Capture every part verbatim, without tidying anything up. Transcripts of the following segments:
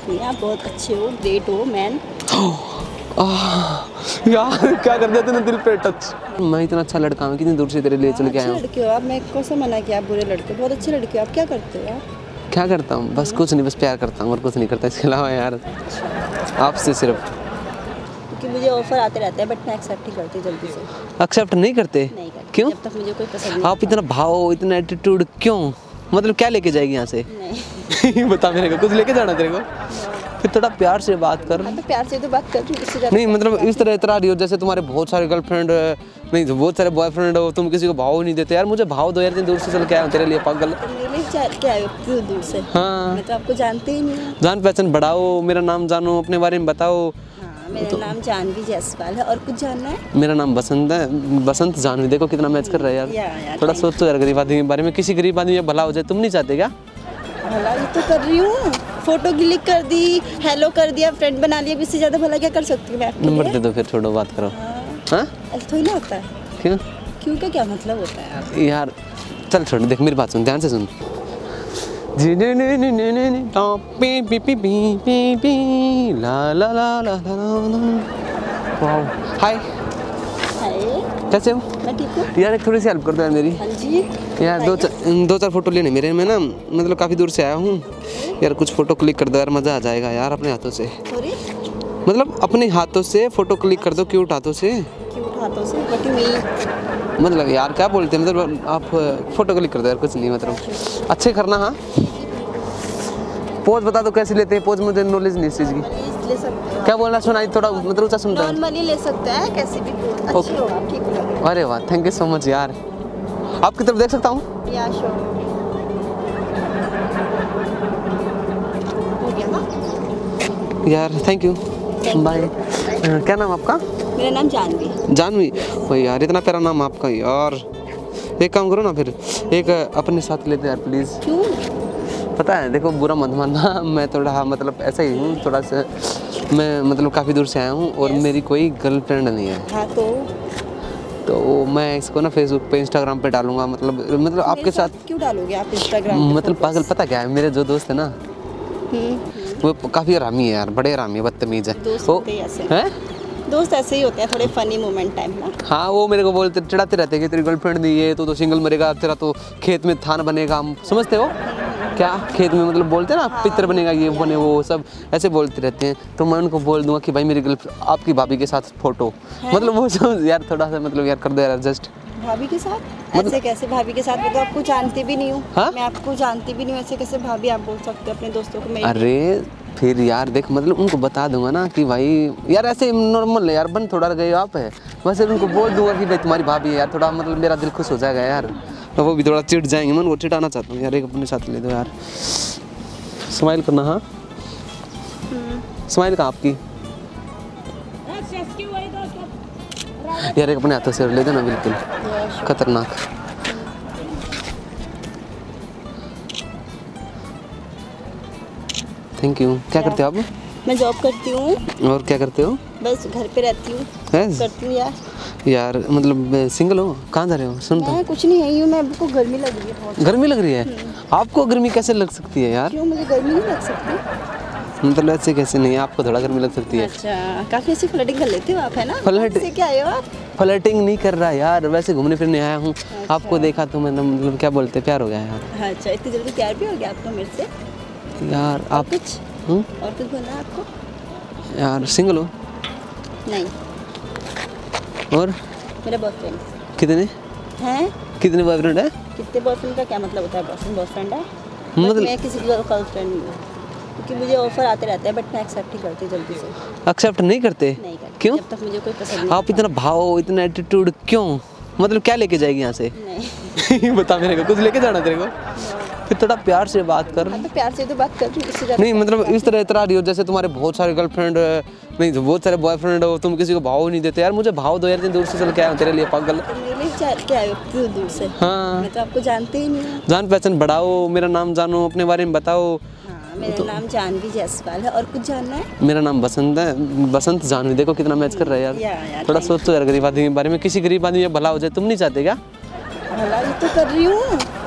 बात नहीं है, आप बहुत अच्छे हो, ग्रेट हो मैन। यार क्या कर दिया तूने दिल पे टच। मैं इतना अच्छा लड़का हूँ, कितनी दूर से तेरे लिए चल के आया हूँ। अच्छे लड़के हो आप, मैं कौन सा मना किया आप बुरे लड़के, बहुत अच्छे लड़के हो आप। क्या करते हो आप? क्या करता हूँ? बस कुछ नहीं, बस प्यार करता हूँ और कुछ नहीं करता इसके अलावा यार, आपसे सिर्फ। क्योंकि मुझे ऑफर आते रहते हैं बट मैं एक्सेप्ट नहीं करती जल्दी से। एक्सेप्ट नहीं करते? नहीं करती। क्यों? जब तक मुझे कोई पसंद नहीं। आप इतना भाव, इतना एटीट्यूड क्यों? मतलब क्या लेके जाएगी यहाँ से? नहीं। बता मेरे को, कुछ लेके जाना तेरे को? फिर थोड़ा प्यार से बात कर। तो प्यार से तो बात कर रही हूँ, इससे ज़्यादा नहीं मतलब इस तरह इतरा रही हो जैसे तुम्हारे बहुत सारे गर्लफ्रेंड है, नहीं तो बहुत सारे बॉयफ्रेंड हो, तुम किसी को भाव नहीं देते। यार मुझे भाव दो यार, इतनी दूर से चल के आया हूँ तेरे लिए पागल। तो मेरे लिए क्या- क्या है इतनी दूर से? हाँ, मैं तो आपको जानते ही नहीं हूँ। जान पहचान बढ़ाओ, मेरा नाम जानो, अपने बारे में बताओ। हाँ, मेरा नाम जानवी जायसवाल है। और कुछ जानना है? मेरा नाम बसंत है, बसंत जानवी। देखो कितना मैच कर रहा है यार, या, या, थोड़ा सोचो यार गरीब आदमी के बारे में। किसी गरीब आदमी में भला हो जाए, तुम नहीं चाहते क्या? भला ही तो कर रही हूँ, फोटो क्लिक कर दी, हेलो कर दिया, फ्रेंड बना लिया, इससे ज़्यादा भला क्या कर सकती हूँ मैं आपके नंबर लिए? दे दो फिर, छोड़ो बात करो। हाँ, ऐसा थोड़ी ना होता है। क्यों? क्यों का क्या मतलब होता है आप? यार चल छोड़, देख मेरी बात सुन, ध्यान से सुन। जी नी नी नी नी नी नी टा पी पी पी पी पी पी ला ला ला ला ला ला। वाओ, हाय, हाय, कैसे हो? मैं ठीक हूँ। यार एक थोड़ी सी हेल्प कर दो यार मेरी। हाँ जी। यार दो चार दो चार फोटो लेने मेरे, मैं ना मतलब काफ़ी दूर से आया हूँ यार, कुछ फोटो क्लिक कर दो यार, मज़ा आ जाएगा यार अपने हाथों से। सॉरी? मतलब अपने हाथों से फोटो क्लिक कर दो, क्यूट हाथों से। क्यूट हाथों से? What you mean? मतलब यार क्या बोलते हैं, मतलब आप फोटो क्लिक कर दो यार, कुछ नहीं मतलब अच्छे करना। हाँ, पोज बता दो कैसे लेते हैं पोज, मुझे नॉलेज नहीं इस चीज़ की। ले सकते हो। क्या बोलना सुनाई, थोड़ा मतलब ऊँचा सुनता है। नॉर्मली ले सकते हैं, कैसे भी पोज अच्छे हो आप, ठीक हो। अरे वाह, थैंक यू सो मच यार। आपकी तरफ देख सकता हूँ? या श्योर। हो गया ना? यार थैंक यू, बाय। क्या नाम आपका? मेरा नाम जानवी। जानवी? भाई यार इतना प्यारा नाम आपका यार। एक काम करो ना फिर, एक अपने साथ लेते यार प्लीज़। क्यों? पता है देखो, बुरा मत मानना, मैं थोड़ा मतलब ऐसा ही हूँ, थोड़ा सा मैं मतलब काफ़ी दूर से आया हूँ और yes. मेरी कोई गर्लफ्रेंड नहीं है। हाँ तो तो मैं इसको ना फेसबुक पे, इंस्टाग्राम पे डालूंगा। मतलब मतलब आपके साथ, साथ क्यों डालोगे आप इंस्टाग्राम पे? मतलब पागल, पता क्या है, मेरे जो दोस्त है ना वो काफ़ी हरामी है यार, बड़े हरामी है, बदतमीज है। दोस्त वो होते ही ऐसे हैं, दोस्त ऐसे ही होते हैं, थोड़े फनी मोमेंट टाइम ना। हाँ वो मेरे को बोलते चिढ़ाते रहते हैं कि तेरी गर्लफ्रेंड नहीं है तो तो सिंगल मरेगा, तेरा तो खेत में थान बनेगा। समझते हो क्या? खेत में मतलब बोलते हैं ना, पितर बनेगा, ये बने, वो सब ऐसे बोलते रहते हैं। तो मैं उनको बोल दूंगा कि भाई मेरी गर्लफ्रेंड आपकी भाभी के साथ फोटो, मतलब वो सब यार थोड़ा सा मतलब यार कर दो यार एडजस्ट। भाभी के साथ? मतलब ऐसे कैसे भाभी के साथ? मैं तो आपको जानती भी नहीं हूँ। हाँ? मैं आपको जानती भी नहीं हूँ, ऐसे कैसे भाभी आप बोल सकते हो अपने दोस्तों को? मेरी अरे फिर यार देख, मतलब उनको बता दूंगा ना कि भाई यार ऐसे नॉर्मल है यार, बन थोड़ा गए आप है, वैसे उनको बोल दूंगा कि भाई तुम्हारी भाभी है यार, थोड़ा मतलब मेरा दिल खुश हो जाएगा यार, तो वो भी थोड़ा चिढ़ जाएंगे। मैं उनको चिढ़ाना चाहता हूँ यार, एक अपने साथ ले दो यार। स्माइल करना। हाँ, स्माइल कहाँ आपकी? यार एक अपने हाथों से ले देना, बिल्कुल खतरनाक। Thank you. क्या करते हो आप? मैं जॉब करती हूँ। और क्या करते हो? बस घर पे रहती हूँ। है करती हूँ यार। यार मतलब सिंगल हो? कहाँ जा रहे हो? सुन तो, मैं कुछ नहीं है, यूँ मैं आपको गर्मी लग रही है बहुत। गर्मी लग रही है? आपको गर्मी कैसे लग सकती है यार? क्यों, मुझे गर्मी नहीं लग सकती? मतलब ऐसे कैसे नहीं, आपको थोड़ा गर्मी लग सकती है। अच्छा, काफ़ी अच्छी फ्लर्टिंग कर लेते हो आप, है ना? फ्लर्ट से क्या आए हो आप? फ्लर्टिंग नहीं कर रहा यार, वैसे घूमने फिरने आया हूँ। आपको देखा तो मैंने मतलब क्या बोलते, प्यार हो गया यार। अच्छा, इतनी जल्दी प्यार भी हो गया आपको मेरे से? यार आप कुछ हुँ? और कुछ बोलना है आपको? यार सिंगल हो? नहीं। और मेरा बॉयफ्रेंड। कितने हैं? कितने बॉयफ्रेंड है? कितने बॉयफ्रेंड का क्या मतलब होता है? बॉयफ्रेंड बॉयफ्रेंड है, मतलब मैं किसी की गर्लफ्रेंड नहीं हूँ, क्योंकि मुझे ऑफर आते रहते हैं बट मैं एक्सेप्ट नहीं करती जल्दी से। एक्सेप्ट नहीं करते? नहीं करती। क्यों? जब तक मुझे कोई पसंद नहीं। आप इतना भाव, इतना एटीट्यूड क्यों? मतलब क्या लेके जाएगी यहाँ से? नहीं। बता मेरे को, कुछ लेके जाना तेरे को? फिर थोड़ा प्यार से बात कर। तो प्यार से तो बात कर रही हूँ, इससे ज़्यादा नहीं मतलब इस तरह इतरा रही हो जैसे तुम्हारे बहुत सारे गर्लफ्रेंड है, नहीं तो बहुत सारे बॉयफ्रेंड हो, तुम किसी को भाव नहीं देते। यार मुझे भाव दो यार, इतनी दूर से चल के आया हूँ तेरे लिए पागल। तो मेरे लिए क्या क्या है इतनी दूर से? हाँ, मैं तो आपको जानते ही नहीं हूँ। जान पहचान बढ़ाओ, मेरा नाम जानो, अपने बारे में बताओ। हाँ, मेरा नाम जानवी जायसवाल है। और कुछ जानना है? मेरा नाम बसंत है, बसंत जानवी। देखो कितना मैच कर रहा है यार, या, या, थोड़ा सोचो यार गरीब आदमी के बारे में। किसी गरीब आदमी में भला हो जाए, तुम नहीं चाहते क्या? भला ही तो कर रही हूँ,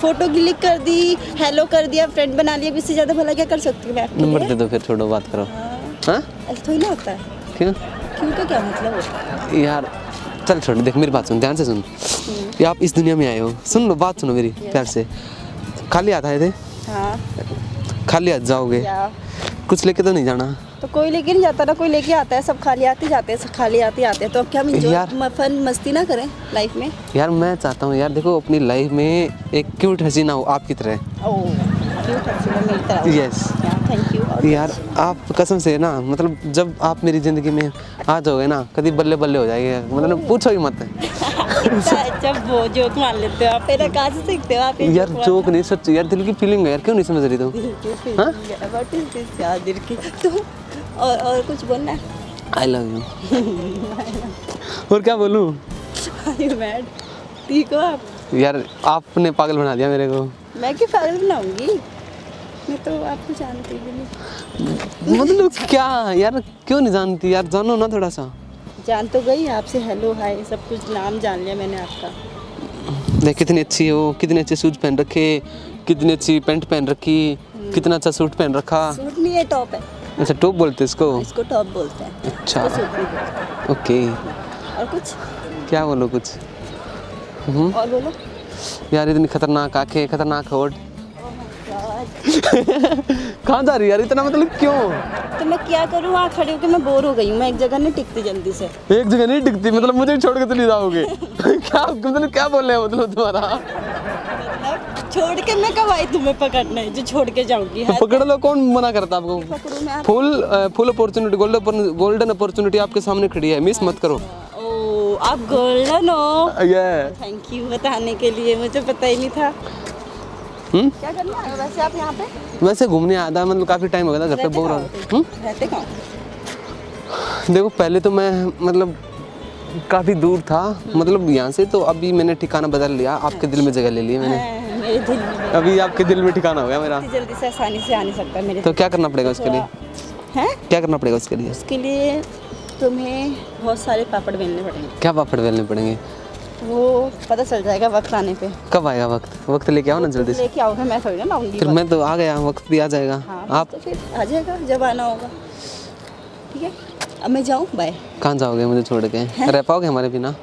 फोटो क्लिक कर दी, हेलो कर दिया, फ्रेंड बना लिया, इससे ज़्यादा भला क्या कर सकती हूँ मैं आपके नंबर लिए? दे दो फिर, छोड़ो बात करो। हाँ ऐसा थोड़ी ना होता है। क्यों क्यों का क्या मतलब होता है? यार? चल छोड़, देख मेरी बात सुन, ध्यान से सुन। ये आप इस दुनिया में आए हो, सुन लो, बात सुनो मेरी प्यार से। खाली हाथ आए थे? हाँ। खाली हाथ जाओगे? क्या? कुछ लेके तो नहीं जाना? तो कोई लेके नहीं जाता ना, कोई लेके आता है, सब खाली आते जाते हैं, सब खाली आते आते हैं, तो अब क्या हम यार- enjoy, फन मस्ती ना करें लाइफ में? यार मैं चाहता हूँ यार, देखो अपनी लाइफ में एक क्यूट हसीना हो आपकी तरह। ओह क्यूट हसीना मेरी तरह। Yes thank you. यार, आप कसम से ना, मतलब जब आप मेरी ज़िंदगी में आ जाओगे ना, कभी बल्ले बल्ले हो जाएगी, मतलब पूछो ही मत। जब वो जोक मान लेते हो आप, मेरा कहाँ से सीखते हो आप ये यार जोक नहीं, सच यार, दिल की फीलिंग है यार, क्यों नहीं समझ रही तुम? हाँ? व्हाट इज दिस यार, दिल की तो और और कुछ बोलना है? I love you. और क्या बोलूँ? Are you mad? ठीक हो आप? यार आपने पागल बना दिया मेरे को। मैं क्यों पागल बनाऊंगी? मैं तो आपको जानती भी नहीं। मतलब क्या यार, क्यों नहीं जानती यार, जानो ना थोड़ा सा। जान तो गई आपसे, हेलो हाय सब कुछ, नाम जान लिया मैंने आपका। देख कितनी अच्छी हो, कितने अच्छे शूज पहन रखे, कितनी अच्छी पैंट पहन रखी, कितना अच्छा सूट पहन रखा। सूट नहीं है, टॉप है। अच्छा टॉप बोलते हैं इसको? इसको टॉप बोलते हैं। अच्छा इसको सूट नहीं बोलते। ओके। और कुछ? क्या बोलो कुछ? हम्म और बोलो। यार इतनी खतरनाक आंखें, खतरनाक होठ। God, कहाँ जा रही है यार इतना, मतलब क्यों? तो मैं क्या करूँ, वहाँ खड़ी होकर मैं बोर हो गई हूँ, मैं एक जगह नहीं टिकती जल्दी से। एक जगह नहीं टिकती मतलब मुझे छोड़ के चली जाओगे? क्या मतलब क्या बोल रहे हो मतलब तुम्हारा? मतलब छोड़ के मैं कब आई तुम्हें पकड़ने जो छोड़ के जाऊंगी? तो पकड़ लो, कौन मना करता आपको? पकड़ूं मैं आप? Full full opportunity, golden golden opportunity आपके सामने खड़ी है, मिस मत करो। ओ आप गोल्डन हो? ये थैंक यू बताने के लिए, मुझे पता ही नहीं था। हम्म क्या करना है वैसे आप यहाँ पे? वैसे घूमने आया था, मतलब काफी टाइम हो गया था घर पे, रहते बोर कहाँ हो। हो? हम्म रहते कहाँ? देखो पहले तो मैं मतलब काफी दूर था, मतलब यहाँ से, तो अभी मैंने ठिकाना बदल लिया, आपके दिल में जगह ले ली मैंने। हैं, मेरे दिल में अभी आपके दिल में ठिकाना हो गया मेरा। इतनी जल्दी से आसानी से आ नहीं सकता मेरे। तो क्या करना पड़ेगा उसके लिए? हैं? क्या करना पड़ेगा उसके लिए? उसके लिए तुम्हें बहुत सारे पापड़ बेलने पड़ेंगे। क्या पापड़ बेलने पड़ेंगे? वो पता चल जाएगा वक्त आने पे। कब आएगा वक्त? वक्त लेके आओ ना जल्दी से। लेके आओगे, मैं थोड़ी ना लाऊंगी फिर वक्त। मैं तो आ गया, वक्त भी आ जाएगा। हाँ, आप तो फिर आ जाएगा जब आना होगा। ठीक है, अब मैं जाऊँ, बाय। कहाँ जाओगे मुझे छोड़ के? रह पाओगे हमारे बिना?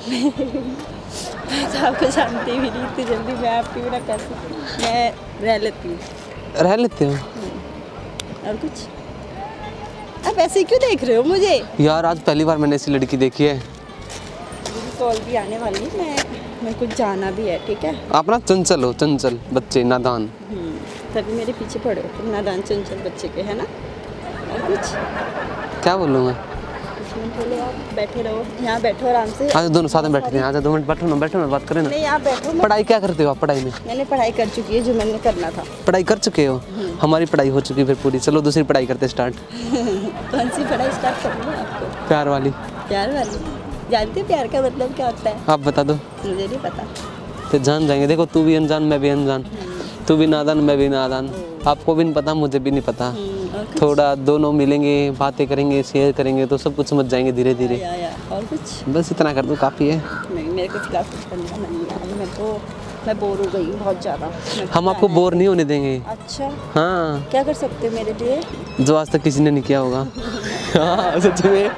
मैं तो आपको जानती भी नहीं इतनी जल्दी, मैं आपकी बिना कैसे, मैं रह लेती हूँ। रह लेते हो? और कुछ? आप ऐसे ही क्यों देख रहे हो मुझे? यार आज पहली बार मैंने ऐसी लड़की देखी है। मेरी कॉल भी आने वाली है, मैं मेरे को जाना भी है, ठीक है? आप ना चंचल हो, चंचल बच्चे, नादान। हम्म, तभी मेरे पीछे पड़े हो तुम, नादान चंचल बच्चे के, है ना? और कुछ? क्या बोलूँ मैं? कुछ नहीं बोलो, आप बैठे रहो, यहाँ बैठो आराम से। आज दोनों साथ में बैठते हैं, आज दो मिनट बैठो ना, बैठो ना, बात करें ना। नहीं आप बैठो, मैं पढ़ाई क्या करते हो आप पढ़ाई में? मैंने पढ़ाई कर चुकी है जो मैंने करना था। पढ़ाई कर चुके हो? हमारी पढ़ाई हो चुकी है फिर पूरी, चलो दूसरी पढ़ाई करते स्टार्ट। कौन सी पढ़ाई स्टार्ट करनी है आपको? प्यार वाली। प्यार वाली? जानते हो प्यार का मतलब क्या होता है? आप बता दो। मुझे नहीं पता। फिर जान जाएंगे, देखो तू भी अनजान मैं भी अनजान, तू भी नादान मैं भी नादान, आपको भी नहीं पता मुझे भी नहीं पता। हम्म, और कुछ? थोड़ा दोनों मिलेंगे, बातें करेंगे, शेयर करेंगे तो सब कुछ समझ जाएंगे धीरे धीरे। या, या, और कुछ? बस इतना कर दो, काफ़ी है। नहीं मेरे को फिलहाल कुछ करने का मन नहीं है, मेरे को, मैं बोर हो गई हूँ बहुत ज़्यादा। हम आपको बोर नहीं होने देंगे। अच्छा, हाँ, क्या कर सकते हो मेरे लिए? जो आज तक किसी ने नहीं किया होगा। हाँ सच में।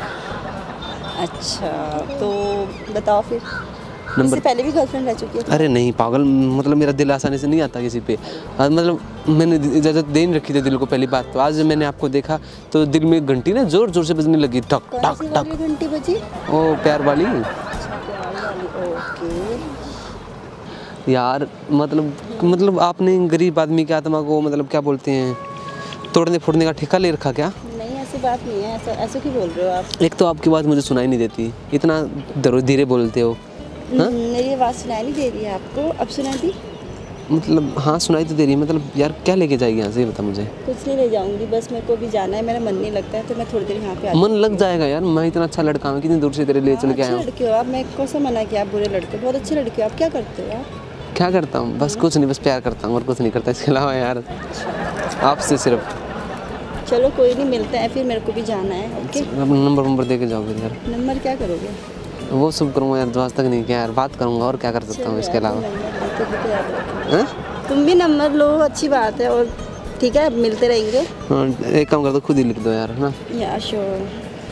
अच्छा तो बताओ फिर। नंबर- इससे पहले भी गर्लफ्रेंड रह चुकी है? अरे नहीं पागल, मतलब मेरा दिल आसानी से नहीं आता किसी पे। आज मतलब मैंने इजाज़त दे नहीं रखी थी दिल को, पहली बात तो। आज जब मैंने आपको देखा तो दिल में एक घंटी ना जोर जोर से बजने लगी, टक कौन टक सी टक। वाली घंटी बजी? ओ प्यार वाली प्यार वाली, ओके। यार, मतलब मतलब आपने गरीब आदमी की आत्मा को, मतलब क्या बोलते हैं, तोड़ने फोड़ने का ठेका ले रखा क्या? नहीं ऐसी बात नहीं है, ऐसा ऐसा क्यों बोल रहे हो आप? एक तो आपकी बात मुझे सुनाई नहीं देती, इतना धीरे धीरे बोलते हो। हाँ? मेरी आवाज़ सुनाई नहीं दे रही है आपको? अब सुनाई दी? मतलब हाँ सुनाई तो दे रही है, मतलब यार क्या लेके जाएगी यहाँ से, ये बता मुझे। कुछ नहीं ले जाऊंगी, बस मेरे को भी जाना है, मेरा मन नहीं लगता है तो मैं थोड़ी देर यहाँ पे आ मन लग जाएगा यार, मैं इतना अच्छा लड़का हूँ, कितनी दूर से तेरे लिए चल के आया अच्छे हूँ। लड़के हो आप, मैं कौन सा मना किया? आप बुरे लड़के, बहुत अच्छे लड़के हो आप। क्या करते हो आप? क्या करता हूँ? बस कुछ नहीं, बस प्यार करता हूँ और कुछ नहीं करता इसके अलावा यार, आपसे सिर्फ। चलो कोई नहीं, मिलते हैं फिर, मेरे को भी जाना है। ओके, अपना नंबर नंबर दे के जाओ फिर यार। नंबर क्या करोगे? वो सब करूँगा यार जो आज तक नहीं किया यार, बात करूँगा और क्या कर सकता हूँ इसके चलो यार, अलावा। नंबर दे तुम भी तो याद रखो। हैं? तुम भी नंबर लो, अच्छी बात है। और ठीक है, मिलते रहेंगे। हाँ, एक काम कर दो, खुद ही लिख दो यार, है ना? या श्योर।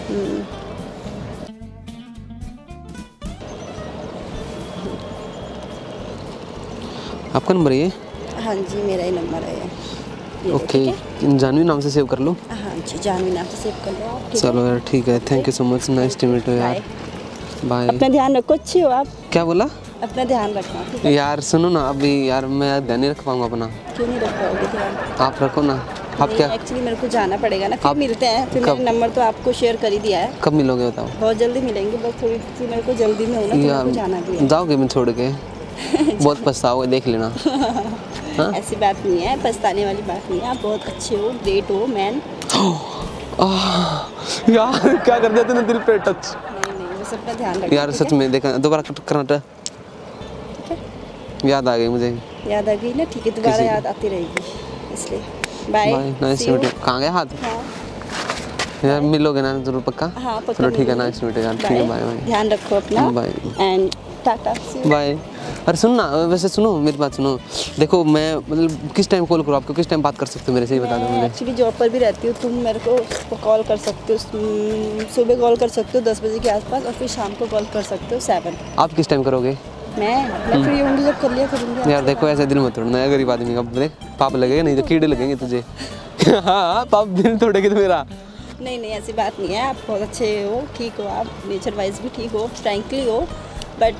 आपका नंबर ये? हाँ जी, मेरा ही नंबर है ये। ये लो, ओके, ठीक है? जानवी नाम से सेव कर लो। हाँ जी, जानवी नाम से सेव कर लो आप, ठीक है? चलो यार ठीक है, thank you so much, nice to meet you यार। बाय। अपना ध्यान रखो, अच्छे हो आप। क्या बोला? अपना ध्यान रखना, ठीक है? यार सुनो ना, अभी यार मैं ध्यान नहीं रख पाऊंगा अपना। क्यों नहीं रख पाओगे ध्यान? आप रखो ना। आप क्या एक्चुअली मेरे को जाना पड़ेगा ना, फिर आप मिलते हैं। फिर कब? मेरा नंबर तो आपको शेयर कर ही दिया है। कब मिलोगे बताओ? बहुत जल्दी मिलेंगे, बस थोड़ी सी मेरे को जल्दी में हो ना, तो मेरे को जाना भी है। जाओगे मैं छोड़ के? बहुत पछताओगे, देख लेना। हाँ? ऐसी बात नहीं है, पछताने वाली बात नहीं है। आप बहुत अच्छे हो, ग्रेट हो मैन। यार क्या कर दिया तूने दिल पे टच। नहीं नहीं, बस अपना ध्यान रखना। यार सच में देखा, दोबारा करना याद आ गई मुझे। याद आ गई ना, ठीक है, दोबारा किसी- याद आती रहेगी, इसलिए bye. Nice to meet you. कहाँ गया हाथ? हाँ यार मिलोगे ना जरूर पक्का? हाँ, पक्का चलो ठीक है, मिलेंगे। नाइस टू मीट यू यार, ठीक है, बाय बाय। ध्यान रखो अपना। Bye and tata, bye. अरे सुन ना, वैसे सुनो मेरी बात सुनो। देखो मैं मतलब किस टाइम कॉल करूँ आपको, किस टाइम बात कर सकते हो मेरे से, ये बता दो मैं मुझे। एक्चुअली जॉब पर भी रहती हूँ। तुम मेरे को कॉल कर सकते हो, सुबह कॉल कर सकते हो दस बजे के आसपास, और फिर शाम को कॉल कर सकते हो सेवन। आप किस टाइम करोगे? मैं मैं फ्री होंगी जब कर लिया करूँगी। यार देखो ऐसे दिल मत तोड़ना, गरीब आदमी का देख पाप लगेगा, नहीं तो कीड़े लगेंगे तुझे। हाँ पाप दिल तोड़ेगी तो मेरा। नहीं नहीं, ऐसी बात नहीं है। आप बहुत अच्छे हो, ठीक हो, आप नेचर वाइज भी ठीक हो, फ्रैंकली हो, बट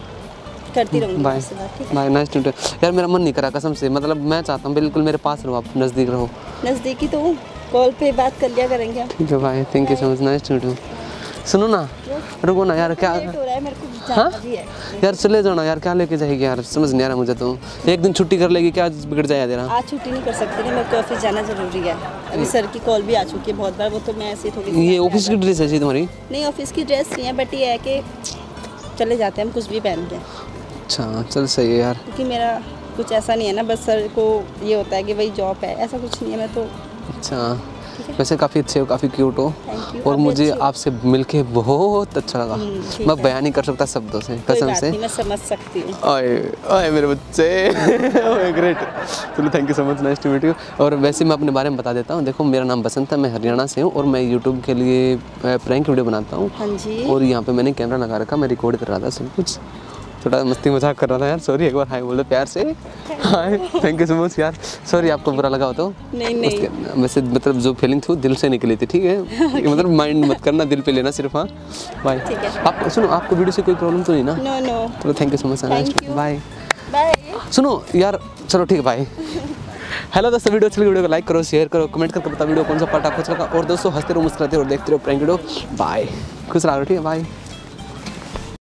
करती रहूँगी बाय आपसे बात, ठीक है? Bye, nice to meet you. यार मेरा मन नहीं करा कसम से, मतलब मैं चाहता हूँ बिल्कुल मेरे पास रहो, आप नज़दीक रहो। नज़दीकी तो हूँ, कॉल पे बात कर लिया करेंगे हम। ठीक है bye, thank you so much, nice to meet you. सुनो ना, रुको ना यार, क्या लेट हो रहा है, मेरे को हाँ? जाना भी है। यार चले जाओ ना यार, क्या लेके जाएगी यार, समझ नहीं आ रहा मुझे तो। एक दिन छुट्टी कर लेगी, क्या बिगड़ जाएगा तेरा? आज छुट्टी नहीं कर सकती ना, मेरे को ऑफिस जाना जरूरी है। अभी सर की कॉल भी आ चुकी है बहुत बार, वो तो मैं ऐसे ही थोड़ी सी ये ऑफिस की ड्रेस है जी तुम्हारी? नहीं, ऑफिस की ड्रेस नहीं है, बट ये है कि चले जाते हैं हम कुछ भी पहन के, अच्छा चल सही है यार। क्योंकि मेरा कुछ ऐसा नहीं है ना, बस सर को ये होता है कि भाई जॉब है, ऐसा कुछ नहीं है। मैं तो अच्छा, वैसे काफ़ी अच्छे हो, काफ़ी क्यूट हो, थैंक यू। और आप भी मुझे अच्छे हो। आपसे मिलके बहुत अच्छा लगा। हम्म, ठीक मैं है। बयान नहीं कर सकता शब्दों से, कोई कसम बात से। नहीं, मैं समझ सकती हूँ। ओए ओए मेरे बच्चे। ओए ग्रेट। चलो thank you so much, nice to meet you. और वैसे मैं अपने बारे में बता देता हूँ। देखो मेरा नाम बसंत है, मैं हरियाणा से हूँ, और मैं यूट्यूब के लिए प्रैंक वीडियो बनाता हूँ। हाँ जी। और यहाँ पे मैंने कैमरा लगा रखा, मैं रिकॉर्ड कर रहा था सब कुछ, थोड़ा मस्ती मजाक कर रहा था यार, सॉरी। एक बार हाय बोल दो प्यार से। Hi, thank you so much यार, सॉरी आपको बुरा लगा हो तो। नहीं नहीं, उसके वैसे मतलब जो फीलिंग थी वो दिल से निकली थी, ठीक है? मतलब माइंड मत करना, दिल पे लेना सिर्फ। हाँ बाय। ठीक है। आप सुनो, आपको वीडियो से कोई प्रॉब्लम तो नहीं ना? नो नो, चलो thank you so much, Thank you. Bye. Bye. सुनो यार, चलो ठीक है बाय। हेलो दोस्तों, वीडियो अच्छी लगी वीडियो को लाइक करो, शेयर करो, कमेंट करके बताओ वीडियो कौन सा पार्ट आपको अच्छा लगा। और दोस्तों हंसते रहो, मुस्कुराते रहो, देखते रहो प्रैंक वीडियो। बाय, खुश रहो, ठीक है, बाय।